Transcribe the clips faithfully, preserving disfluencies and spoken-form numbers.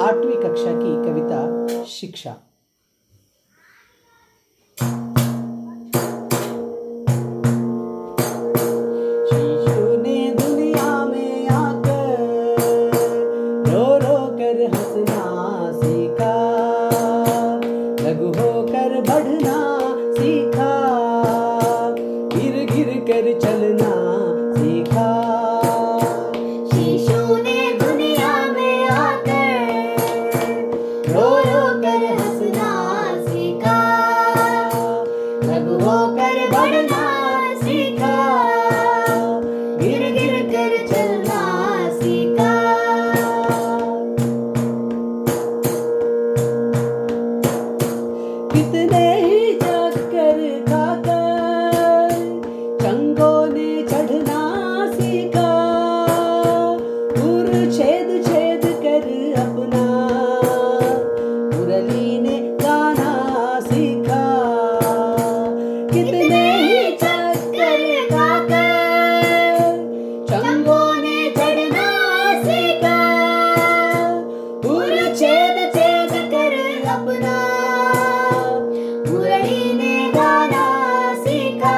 आठवीं कक्षा की कविता शिक्षा। शिशु ने दुनिया में आकर रो रो कर हंसना सीखा, लघु होकर बढ़ना सीखा, गिर गिर कर चलना सीखा। शिशु ने दुनिया में आकर रो रो कर हंसना सीखा, लघु होकर बढ़ना सीखा, गिर गिर कर चलना सीखा। कितने ही चक्कर खाकर चंगों ने चढ़ना सीखा, उर छेद छेद कर अपना मुरली ने गाना सीखा। कितने ही चक्कर खाकर चंगों ने चढ़ना सीखा, उर छेद छेद कर अपना मुरली ने गाना सीखा।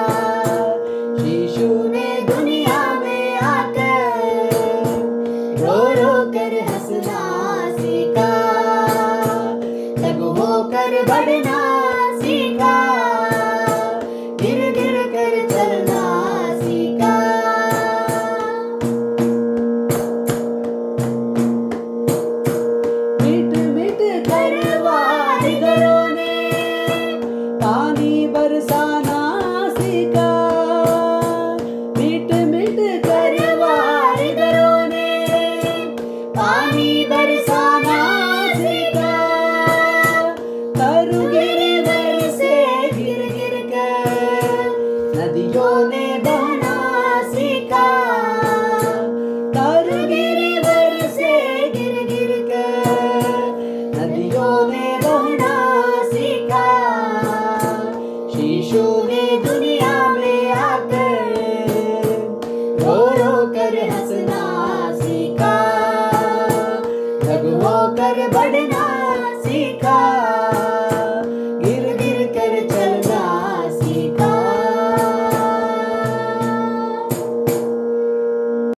शिशु ने दुनिया में आकर रो रो कर हंसना सीखा, लघु होकर बढ़ना सीखा, गिर गिर कर चलना सीखा। मिट मिट कर कारीगरों ने पानी बरसाना सीखा, मिट मिट कर कारीगरों ने पानी बरसाना सीखा, तरु गिरवर से गिर गिर कर नदियों ने बहना सीखा, तरु गिरवर से गिर गिर कर नदियों ने बहना सीखा। शिशु ने दुनिया में आकर रो रो कर हंसना सीखा, लघु होकर बढ़ना सीखा,